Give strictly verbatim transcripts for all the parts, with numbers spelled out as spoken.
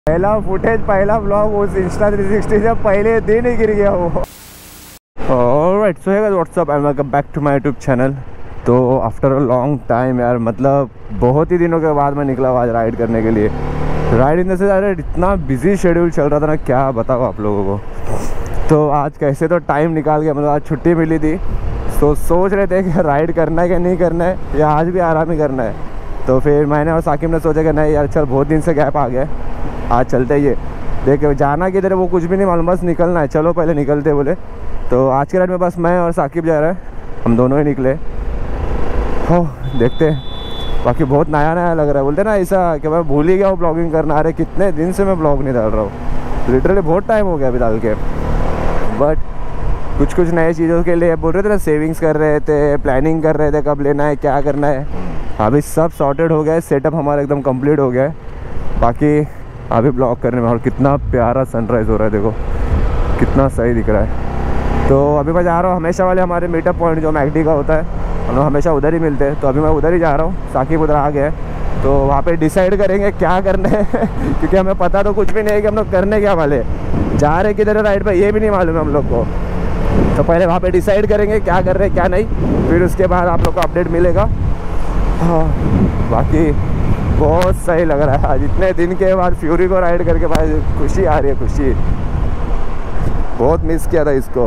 पहला फुटेज, पहला ब्लॉग उस इंस्टा थ्री सिक्सटी से पहले दिन ही गिर गया वो। Alright, so hey guys, what's up and welcome back to my YouTube channel. तो आफ्टर अ लॉन्ग टाइम यार, मतलब बहुत ही दिनों के बाद मैं निकला आज राइड करने के लिए। राइड इन द सेंस यार, इतना बिजी शेड्यूल चल रहा था ना, क्या बताऊँ आप लोगों को। तो आज कैसे तो टाइम निकाल के, मतलब आज छुट्टी मिली थी, तो सोच रहे थे कि राइड करना है कि नहीं करना है, या आज भी आराम ही करना है। तो फिर मैंने और साकिब ने सोचा कि नहीं यार चल, बहुत दिन से गैप आ गया, आज चलते ही। देख जाना किधर है वो कुछ भी नहीं मालूम, बस निकलना है, चलो पहले निकलते बोले। तो आज के राइड में बस मैं और साकिब जा रहे हैं, हम दोनों ही निकले। हो देखते हैं, बाकी बहुत नया नया लग रहा है। बोलते ना ऐसा कि मैं भूल ही गया हूँ ब्लॉगिंग करना। अरे कितने दिन से मैं ब्लॉग नहीं डाल रहा हूँ, लिटरली बहुत टाइम हो गया अभी डाल के। बट कुछ कुछ नए चीज़ों के लिए बोल रहे थे ना, सेविंग्स कर रहे थे, प्लानिंग कर रहे थे कब लेना है, क्या करना है। अभी सब सॉर्टेड हो गया है, सेटअप हमारा एकदम कंप्लीट हो गया है। बाकी अभी ब्लॉग करने में, और कितना प्यारा सनराइज़ हो रहा है, देखो कितना सही दिख रहा है। तो अभी मैं जा रहा हूँ हमेशा वाले हमारे मीटअप पॉइंट जो मैकडी का होता है, हम लोग हमेशा उधर ही मिलते हैं। तो अभी मैं उधर ही जा रहा हूँ, साकिब उधर आ गया है। तो वहाँ पे डिसाइड करेंगे क्या करना है क्योंकि हमें पता तो कुछ भी नहीं है कि हम लोग करने क्या वाले, जा रहे किधर राइड पे ये भी नहीं मालूम है हम लोग को। तो पहले वहाँ पे डिसाइड करेंगे क्या कर रहे हैं क्या नहीं, फिर उसके बाद आप लोग को अपडेट मिलेगा। हाँ, बाकी बहुत सही लग रहा है आज, इतने दिन के बाद फ्यूरी को राइड करके भाई खुशी आ रही है, खुशी। बहुत मिस किया था इसको।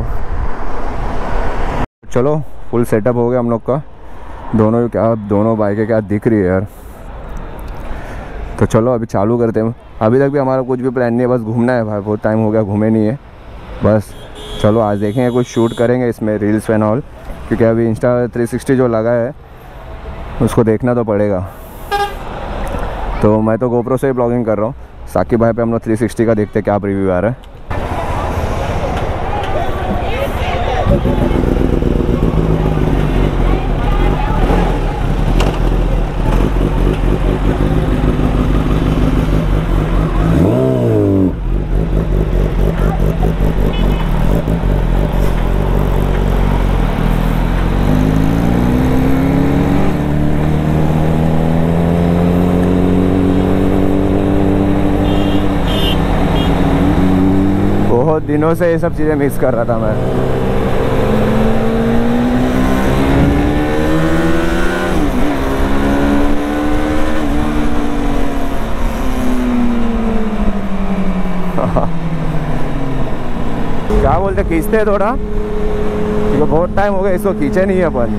चलो फुल सेटअप हो गया हम लोग का, दोनों क्या दोनों बाइकें क्या दिख रही है यार। तो चलो अभी चालू करते हैं। अभी तक भी हमारा कुछ भी प्लान नहीं है, बस घूमना है भाई, बहुत टाइम हो गया घूमे नहीं है। बस चलो आज देखेंगे, कुछ शूट करेंगे इसमें, रील्स एंड ऑल, क्योंकि अभी इंस्टा थ्री सिक्सटी जो लगा है उसको देखना तो पड़ेगा। तो मैं तो गोप्रो से ही ब्लॉगिंग कर रहा हूँ, साकिब भाई पे हम लोग थ्री सिक्सटी का देखते हैं क्या रिव्यू आ रहा है। बहुत दिनों से ये सब चीज़ें मिस कर रहा था मैं। क्या बोलते, खींचते हैं थोड़ा, क्योंकि बहुत टाइम हो गया इसको खींचे नहीं है अपन।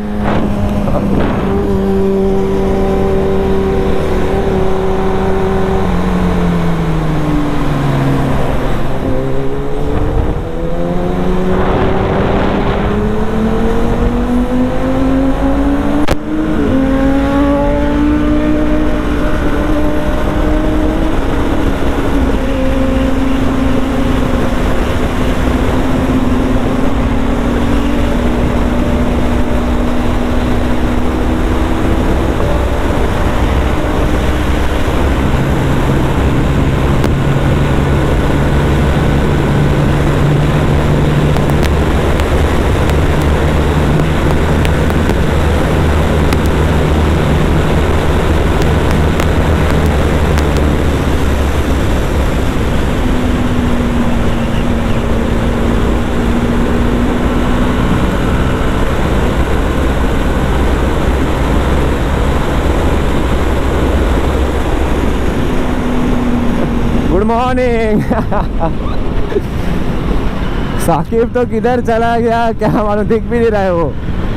Good morning. साकिब तो किधर चला गया क्या मालूम, दिख भी नहीं रहा है वो।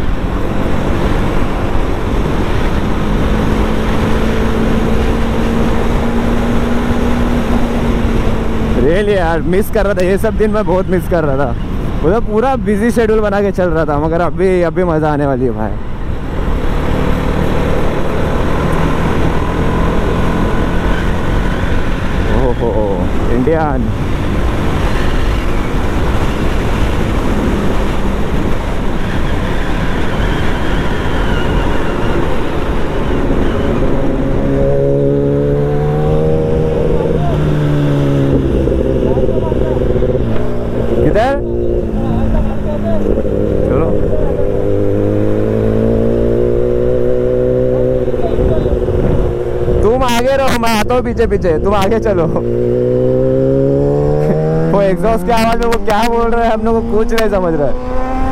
रियली यार मिस कर रहा था, ये सब दिन मैं बहुत मिस कर रहा था। वो तो पूरा बिजी शेड्यूल बना के चल रहा था, मगर अभी अभी मज़ा आने वाली है भाई। ओहो इंडियन, किधर चलो। तुम आगे रहो, मैं आता हूँ पीछे पीछे, तुम आगे चलो। एग्जॉस्ट की आवाज में वो क्या बोल रहे हैं हम लोग को कुछ नहीं समझ रहा है।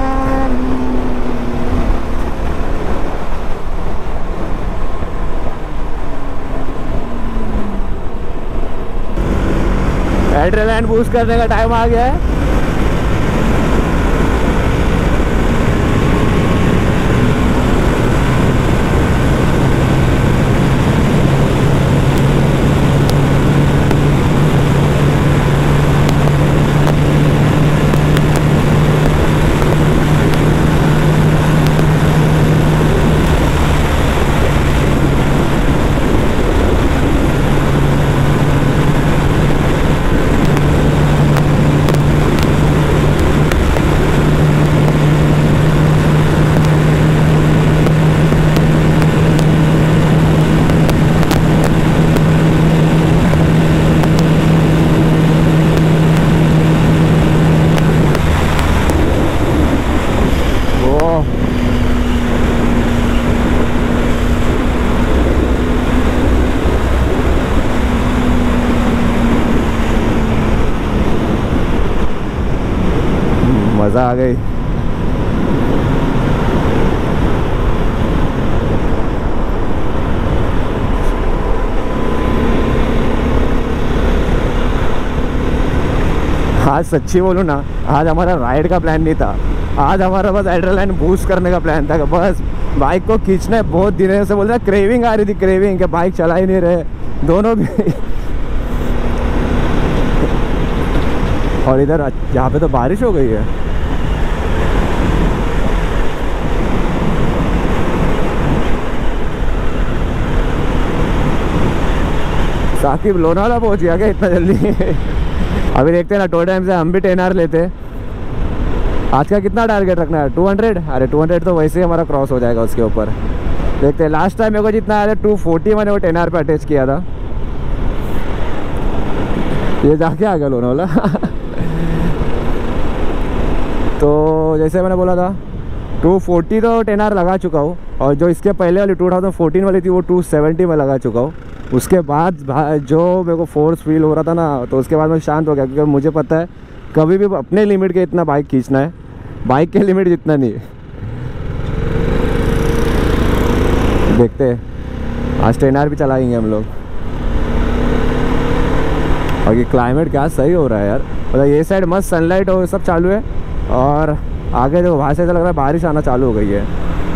एड्रेनलिन बूस्ट करने का टाइम आ गया है। मजा आ गई। आज सच्ची बोलूँ ना, आज हमारा राइड का प्लान नहीं था। आज हमारा बस एड्रेनलिन बूस्ट करने का प्लान था। बस बाइक को खींचना है। बहुत दिनों से बोल रहा क्रेविंग आ रही थी, क्रेविंग कि बाइक चला ही नहीं रहे दोनों भी। और इधर यहाँ पे तो बारिश हो गई है। साकिब लोनावाला पहुंच गया क्या इतना जल्दी? अभी देखते हैं ना, टोल टाइम से हम भी टेन आर लेते। आज का कितना टारगेट रखना है? Two hundred? अरे टू हंड्रेड तो वैसे ही हमारा क्रॉस हो जाएगा उसके ऊपर। देखते हैं। लास्ट टाइम मेरे को जितना आया था टू फोर्टी मैंने वो टेन आर पे अटैच किया था। ये जाके आ गया लोनावाला। तो जैसे मैंने बोला था टू फोर्टी तो टेन आर लगा चुका हूँ, और जो इसके पहले वाली टू थाउजेंड फोर्टीन वाली थी वो टू सेवेंटी में लगा चुका हूँ। उसके बाद जो मेरे को फोर्स फील हो रहा था ना, तो उसके बाद मैं शांत हो गया, क्योंकि मुझे पता है कभी भी अपने लिमिट के इतना बाइक खींचना है, बाइक के लिमिट जितना नहीं। देखते हैं, आज टेन आर भी चलाएंगे हम लोग। और ये क्लाइमेट क्या सही हो रहा है यार, मतलब ये साइड मस्त सनलाइट और सब चालू है, और आगे जो वहाँ से ऐसा लग रहा है बारिश आना चालू हो गई है।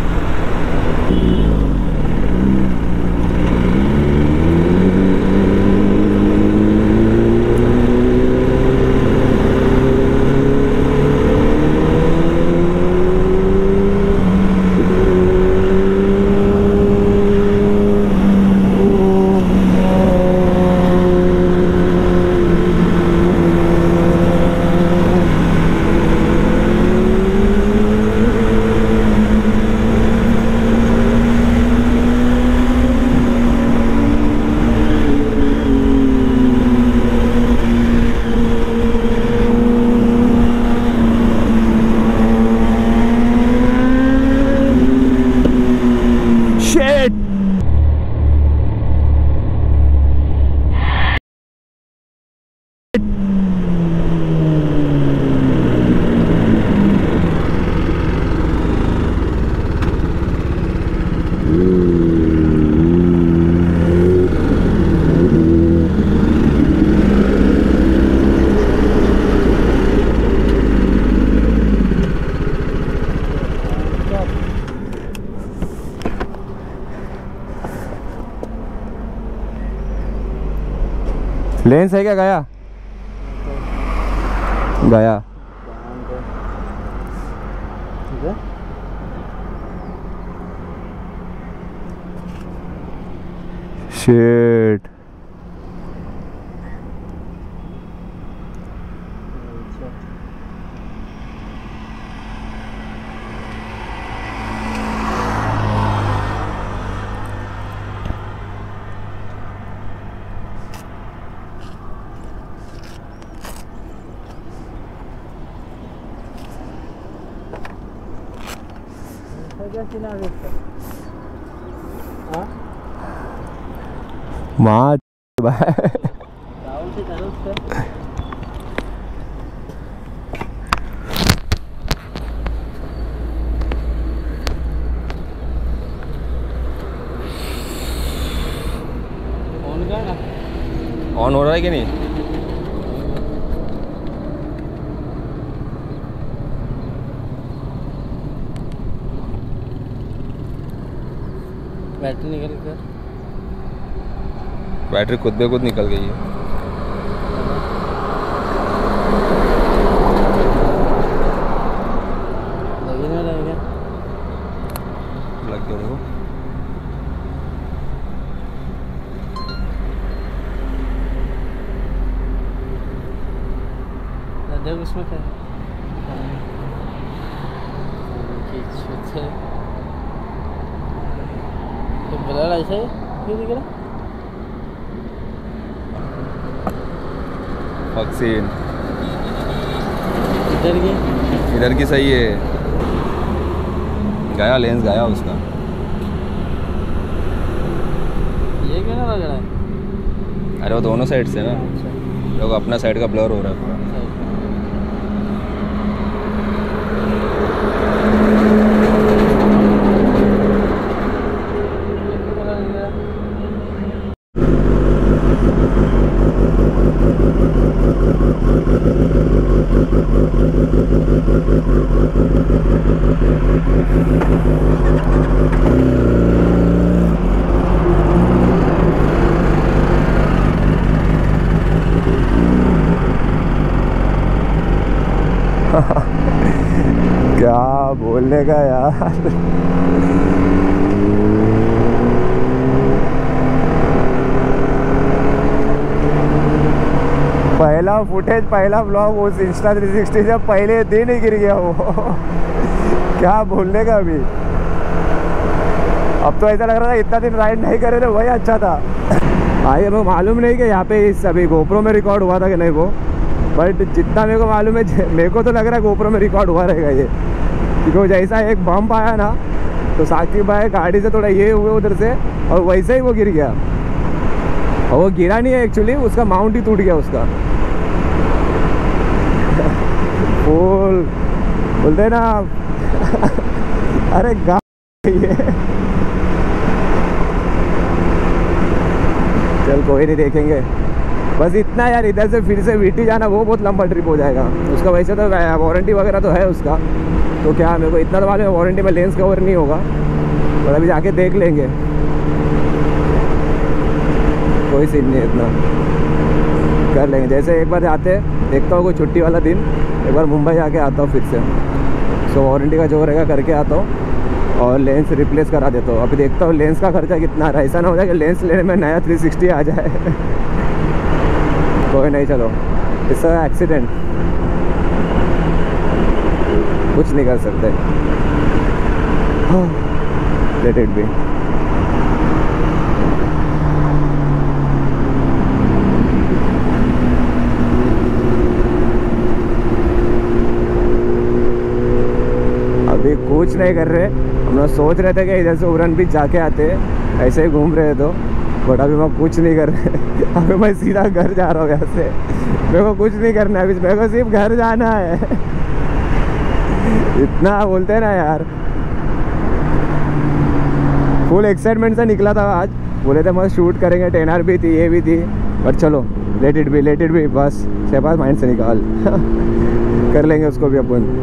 लेंस है क्या? गया गया शिट। माँ हो रहा है कि नहीं? बैटरी निकल कर बैटरी खुद बे खुद निकल गई है। लगी ना लगेगा लग गया देखो। देख उसमें क्या है तो ब्लर ऐसा ही क्यों निकला? वैक्सीन इधर की इधर की सही है, गया लेंस गया उसका। ये क्यों ना लग रहा है? अरे वो दोनों साइड से ना, लोग अपना साइड का ब्लर हो रहा है पूरा। क्या बोलने का यार। पहला फुटेज, पहला ब्लॉग उस इंस्टा थ्री सिक्सटी से पहले दिन ही गिर गया वो। क्या बोलने का अभी। अब तो ऐसा लग रहा था इतना दिन राइड नहीं करे थे वही अच्छा था। आइए मेरे को मालूम नहीं कि यहाँ पे इस अभी गोप्रो में रिकॉर्ड हुआ था कि नहीं वो, बट जितना मेरे को मालूम है मेरे को तो लग रहा है गोप्रो में रिकॉर्ड हुआ रहेगा ये, क्योंकि जैसा एक बम्प आया ना तो साकिब भाई गाड़ी से थोड़ा ये हुए उधर से और वैसे ही वो गिर गया। और वो गिरा नहीं है एक्चुअली, उसका माउंट ही टूट गया उसका। फुल बोलते ना अरे गा ये चल कोई नहीं, देखेंगे बस इतना यार। इधर से फिर से वीटी जाना वो बहुत लंबा ट्रिप हो जाएगा उसका। वैसे तो वारंटी वगैरह तो है उसका, तो क्या मेरे को इतना तो मालूम है वारंटी में लेंस कवर नहीं होगा, पर अभी जाके देख लेंगे, कोई सीन नहीं, इतना कर लेंगे। जैसे एक बार जाते देखता हूँ कोई छुट्टी वाला दिन, एक बार मुंबई जाके आता हूँ फिर से, सो वारंटी का जो रहेगा करके आता हूँ और लेंस रिप्लेस करा देता हूँ। अभी देखता हूँ लेंस का खर्चा कितना रहा, ऐसा ना हो जाए कि लेंस लेने में नया थ्री सिक्सटी आ जाए। कोई नहीं, चलो इट्स एक्सीडेंट, कुछ नहीं कर सकते, लेट इट बी। अभी कुछ नहीं कर रहे, हम लोग सोच रहे थे कि इधर से उड़न बीच जाके आते, ऐसे ही घूम रहे तो, बट अभी मैं कुछ नहीं कर रहे। अभी मैं सीधा घर जा रहा हूँ यहाँ से, मेरे को कुछ नहीं करना है अभी, मेरे को सिर्फ घर जाना है। इतना बोलते हैं ना यार, फुल एक्साइटमेंट से निकला था आज, बोले थे मस्त शूट करेंगे, टेन आर भी थी, ये भी थी, बट चलो let it be, let it be, बस शहबाज माइंड से निकाल। कर लेंगे उसको भी अपन।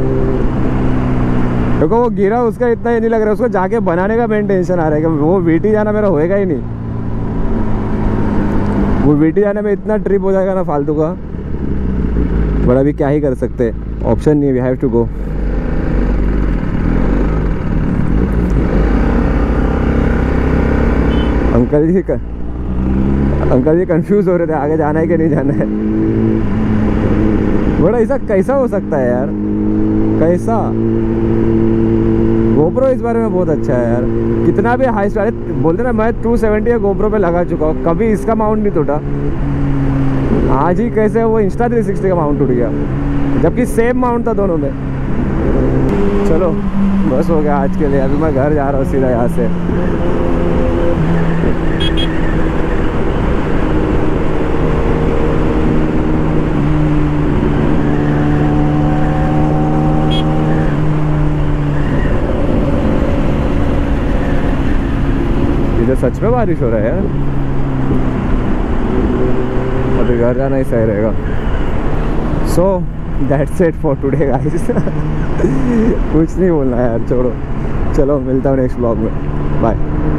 देखो वो गिरा उसका इतना ही नहीं लग रहा, उसको जाके बनाने का मेन टेंशन आ रहा है कि वो वीटी जाना मेरा होएगा ही नहीं। वो वीटी जाने में इतना ट्रिप हो जाएगा ना फालतू का, बट अभी क्या ही कर सकते, ऑप्शन नहीं है, we have to go. Uncle ji का अंकल जी कंफ्यूज हो रहे थे आगे जाना है कि नहीं जाना है। बड़ा ऐसा कैसा हो सकता है यार, कैसा। गोप्रो इस बारे में बहुत अच्छा है यार, कितना भी हाई स्टार बोलते ना, मैं टू सेवेंटी गोप्रो पे लगा चुका हूँ, कभी इसका माउंट नहीं टूटा। आज ही कैसे वो इंस्टा थ्री सिक्सटी का माउंट टूट गया, जबकि सेम माउंट था दोनों में। चलो बस हो गया आज के लिए, अभी मैं घर जा रहा हूँ सीधा यहाँ से। इधर सच में बारिश हो रहा है यार। फिर घर जाना ही सही रहेगा। So that's it for today guys. कुछ नहीं बोलना यार, छोड़ो। चलो मिलता हूँ नेक्स्ट ब्लॉग में, बाय।